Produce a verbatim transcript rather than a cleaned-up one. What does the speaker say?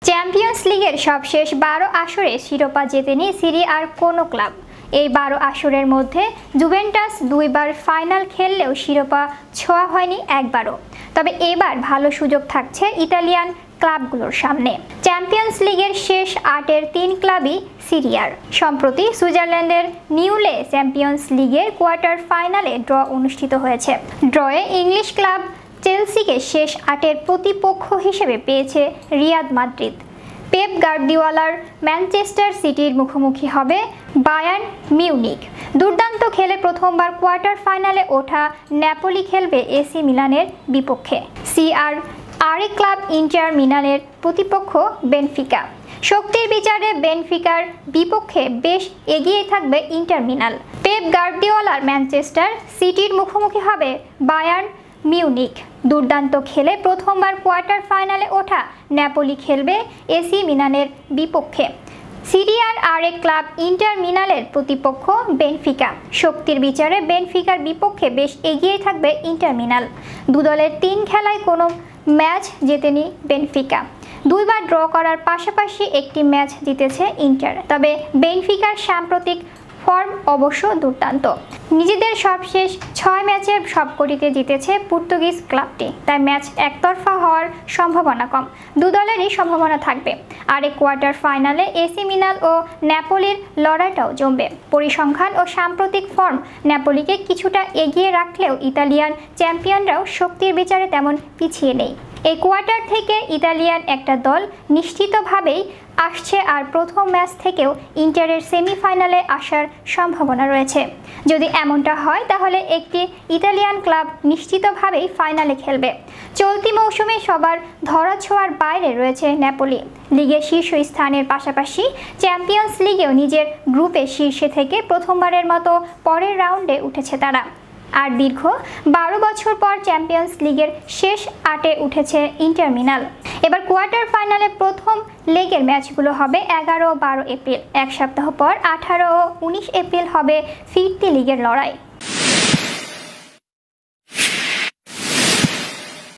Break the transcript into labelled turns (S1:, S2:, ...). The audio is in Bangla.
S1: চ্যাম্পিয়ন্স লিগের সবশেষ বারো আসরে শিরোপা জেতেনি সিরি আর কোনো ক্লাব। এই বারো আসরের মধ্যে জুভেন্টাস দুইবার ফাইনাল খেললেও শিরোপা ছোঁয়া হয়নি একবারও। তবে এবার ভালো সুযোগ থাকছে ইতালিয়ান ক্লাবগুলোর সামনে। চ্যাম্পিয়ন্স লিগের শেষ আটের তিন ক্লাবই সিরিয়ার। সম্প্রতি সুইজারল্যান্ডের নিউলে চ্যাম্পিয়ন্স লিগের কোয়ার্টার ফাইনালে ড্র অনুষ্ঠিত হয়েছে। ড্রয়ে ইংলিশ ক্লাব চেলসিকে শেষ আটের প্রতিপক্ষ হিসেবে পেয়েছে রিয়াল মাদ্রিদ। পেপ গার্দিওলার ম্যানচেস্টার সিটির মুখোমুখি হবে বায়ার্ন মিউনিখ। দুর্দান্ত খেলে প্রথমবার কোয়ার্টার ফাইনালে ওঠা ন্যাপোলি খেলবে এসি মিলানের বিপক্ষে। সি আর আরেক ক্লাব ইন্টার মিলানের প্রতিপক্ষ বেনফিকা। শক্তির বিচারে বেনফিকার বিপক্ষে বেশ এগিয়ে থাকবে ইন্টার মিলান। পেপ গার্দিওলার ম্যানচেস্টার সিটির মুখোমুখি হবে বায়ার্ন মিউনিখ। দুর্দান্ত খেলে প্রথমবার কোয়ার্টার ফাইনালে ওঠা ন্যাপোলি খেলবে এসি মিলানের বিপক্ষে। সিরিয়ার আরেক ক্লাব ইন্টার মিলানের প্রতিপক্ষ বেনফিকা। শক্তির বিচারে বেনফিকার বিপক্ষে বেশ এগিয়ে থাকবে ইন্টার মিলান। দু দলের তিন খেলায় কোনো ম্যাচ জেতেনি বেনফিকা। দুইবার ড্র করার পাশাপাশি একটি ম্যাচ জিতেছে ইন্টার। তবে বেনফিকার সাম্প্রতিক ফর্ম অবশ্য দুর্দান্ত। নিজেদের সবশেষ ছয় ম্যাচের সবকটিতে জিতেছে পর্তুগিজ ক্লাবটি, তাই ম্যাচ একতরফা হওয়ার সম্ভাবনা কম। দু দলেরই সম্ভাবনা থাকবে। আরেক কোয়ার্টার ফাইনালে এসি মিলান ও ন্যাপোলির লড়াইটাও জমবে। পরিসংখ্যান ও সাম্প্রতিক ফর্ম ন্যাপোলিকে কিছুটা এগিয়ে রাখলেও ইতালিয়ান চ্যাম্পিয়নরাও শক্তির বিচারে তেমন পিছিয়ে নেই। এই কোয়ার্টার থেকে ইতালিয়ান একটা দল নিশ্চিতভাবেই আসছে, আর প্রথম ম্যাচ থেকেও ইন্টারের সেমিফাইনালে আসার সম্ভাবনা রয়েছে। যদি এমনটা হয় তাহলে একটি ইতালিয়ান ক্লাব নিশ্চিতভাবেই ফাইনালে খেলবে। চলতি মৌসুমে সবার ধরাছোঁয়ার বাইরে রয়েছে ন্যাপোলি। লিগের শীর্ষ স্থানের পাশাপাশি চ্যাম্পিয়ন্স লিগেও নিজের গ্রুপে শীর্ষে থেকে প্রথমবারের মতো পরের রাউন্ডে উঠেছে তারা। আর দীর্ঘ বারো বছর পর চ্যাম্পিয়ন্স লিগের শেষ আটে উঠেছে ইন্টার মিলান। এবার কোয়ার্টার ফাইনালে প্রথম লেগের ম্যাচগুলো হবে এগারো ও বারো এপ্রিল। এক সপ্তাহ পর আঠারো ও উনিশ এপ্রিল হবে ফিরতি লিগের লড়াই।